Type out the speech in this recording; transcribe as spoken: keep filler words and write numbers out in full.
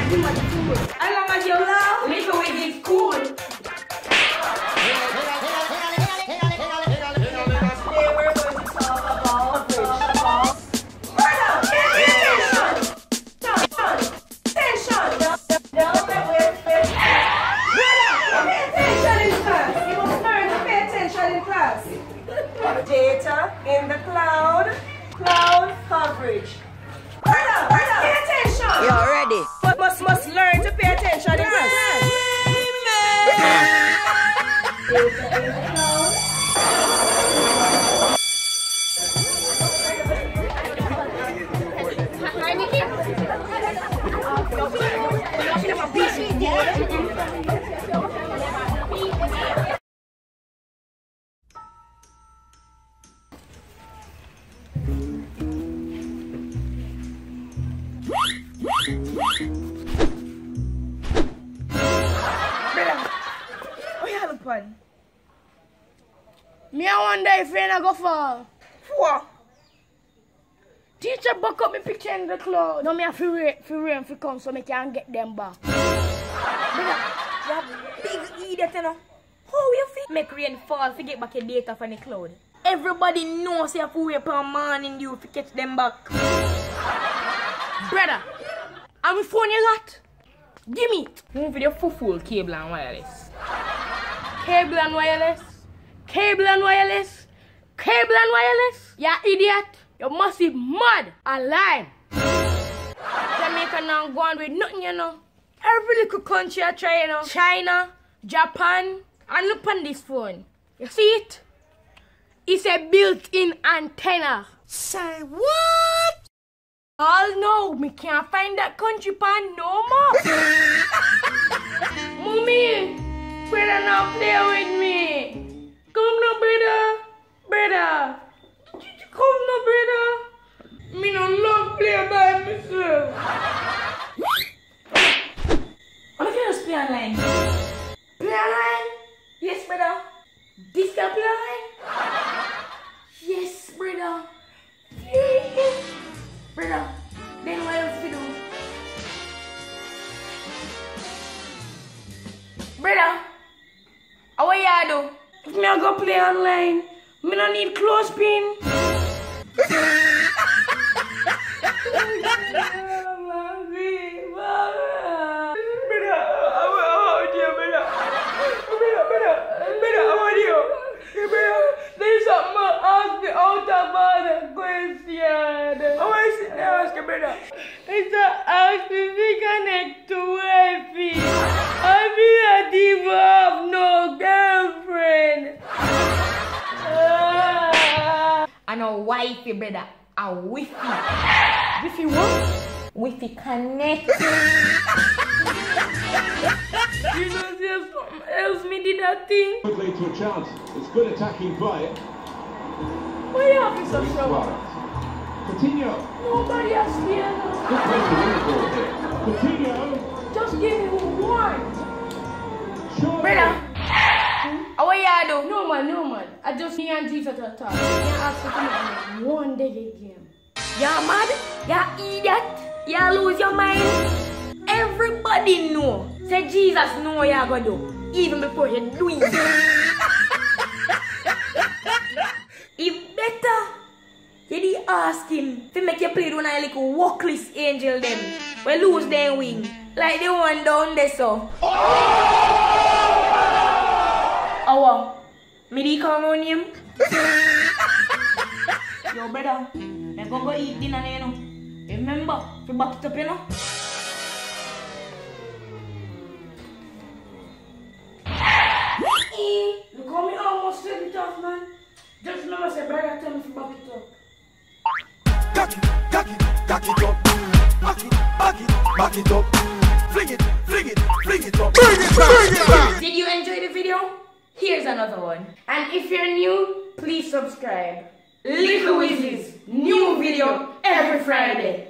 As long as you love, Likkle Wizzies cool. Data in the cloud, cloud coverage. Brother, brother, pay attention. You're ready. But must must learn to pay attention in class. Data in the cloud. Hi, Nikki. Me I wonder if I go fall. What? Teacher buck up me picture in the cloud. Now me have to wait for rain to come so me can get them back. Brother, you're a big idiot, you know. How you feel? Make rain fall to get back your data from the cloud. Everybody knows you have to wait for a morning dew to catch them back. Brother, I'm a phone you lot. Give me. Move with your full cable and wireless. Cable and wireless. Cable and wireless. Cable and wireless. You idiot. You must be mad. A lie. Jamaica now go on with nothing, you know. Every little country I try, you know. China, Japan. And look on this phone. You see it? It's a built-in antenna. Say what? All no, me can't find that country pan no more. Mommy, better not play with me. Come no, brother, brother. Come no, brother. Me no love play by myself. I'm gonna just play online. Play online? Yes, brother. This can play online? Yes, brother. Yeah. Brother, then what else to do? Brother, how what you do? If me I go play online, me no need clothespin. There's something I ask me out about the question. I want to sit there and ask you, brother. It's a ask me if we connect to Wi-Fi. I feel like you have no girlfriend. Uh, I know Wi-Fi, brother. A Wi-Fi. Wi-Fi what? Wi-Fi connect. You know there's something else me did that thing. Could lead to a chance. It's good attacking play. Why you have so trouble? Coutinho. Nobody has here. Good play to win the ball here. Coutinho. Just give me one. Sure. Brother. How what you do? No man, no man. I just me and Jesus at the top. I can't ask you to make one day game. You're mad? You're idiot? You lose your mind? Everybody know. Say Jesus know what you're going to do. Even before you do it. If better, you did ask him to make you play one of the little walkless angel them. We lose their wing. Like the one down there so. Oh wow. Me did call my name? Yo brother, let's go go eat dinner you know. Remember, to back it up you know. Look how me almost said it off, man. Just remember, say, brother, tell me to back it up. Back it, back it, back it up. Back it, back it, back it up. Fling it, fling it, fling it up. Bring it back, bring it back. Did you enjoy the video? Here's another one. And if you're new, please subscribe. Likkle Wizzies, new video every Friday.